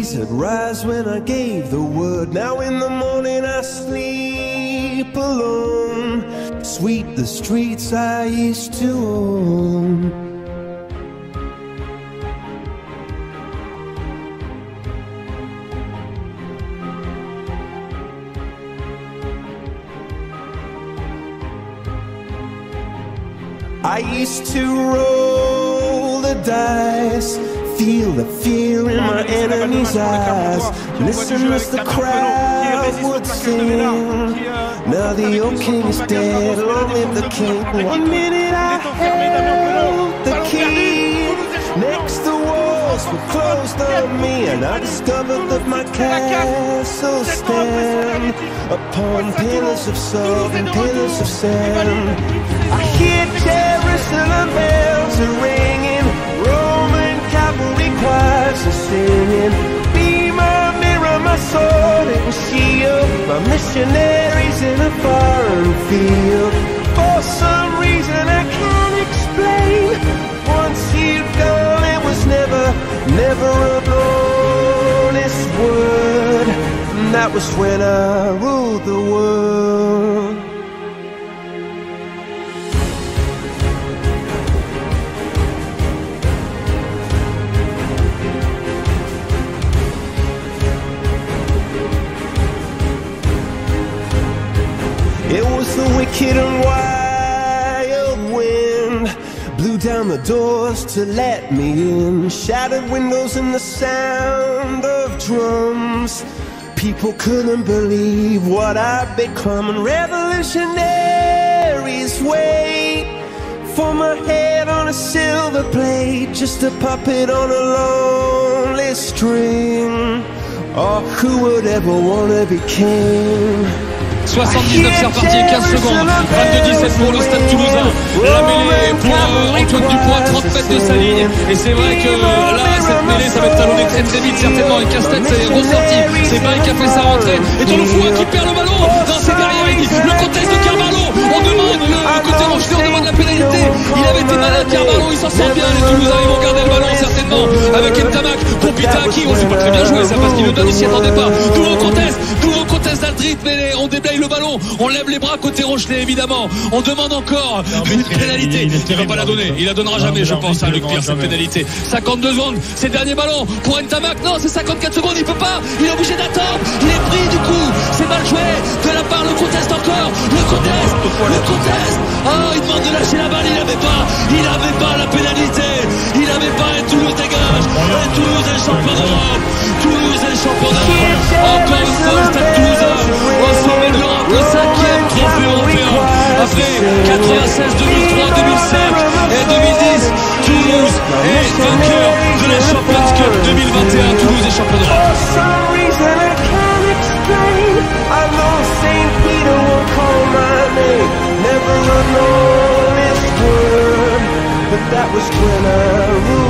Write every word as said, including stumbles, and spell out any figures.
trees that rise when I gave the word. Now in the morning I sleep alone. Sweep the streets I used to own. I used to roll the dice, feel the fear in my enemy's eyes, listen as the crowd would sing. Now the old king is dead, long live the king. One minute I held the key, next the walls were closed on me, and I discovered that my castle stand upon pillars of salt and pillars of sand. I hear Jerusalem bells are ringing, Roman cavalry choirs are singing. Be my mirror, my sword and shield, my missionaries in a foreign field. For some reason I can't explain, once you've gone it was never, never a bonus word. And that was when I ruled the world. It was the wicked and wild wind, blew down the doors to let me in, shattered windows and the sound of drums. People couldn't believe what I'd become, and revolutionaries wait for my head on a silver plate, just a puppet on a lonely string. Oh, who would ever wanna be king? soixante-dix-neuf, c'est reparti, quinze secondes, vingt-deux dix-sept pour le Stade Toulousain. La mêlée pour euh, Antoine Dupont, trente mètres de sa ligne. Et c'est vrai que euh, là, cette mêlée, ça va être talonné très très vite, certainement. Et Casse-Tête s'est ressorti. C'est Baye qui a fait sa rentrée. Et Tolofoua qui perd le ballon. Non, c'est derrière le contexte de Carvalho. On demande le côté Rochelet, on demande la pénalité. Il avait été malade, Carvalho. Il s'en sort bien. Les Toulousains, ils vont garder le ballon, certainement. Avec Ntamak pour Pitaki. On sait pas très bien jouer, ça, parce qu'il le donne, il s'y attendait pas. Nouveau contexte, nouveau contexte d'Aldrit, mêlée. On déblaye le ballon, on lève les bras côté Rochelet, évidemment. On demande encore une pénalité. Il va pas la donner, il la donnera jamais, je pense, à Luc Pierre, cette pénalité. cinquante-deux secondes, c'est le dernier ballon pour Ntamak. Non, c'est cinquante-quatre secondes, il peut pas, il est obligé d'attendre. Il est pris du coup, c'est mal joué de la part, le conteste encore, le conteste, le conteste. Oh, il demande de lâcher la balle, il avait pas, il avait pas la pénalité, il avait pas, et Toulouse dégage, et Toulouse est champion d'Europe, Toulouse est champion d'Europe. Encore une fois, le Stade Toulousain au sommet de l'Europe, le cinquième trophée européen après quatre-vingt-seize, deux mille trois, deux mille cinq et deux mille dix. Toulouse est vainqueur de la Champions Cup deux mille vingt et un. Toulouse est champion d'Europe. That was when I ruled.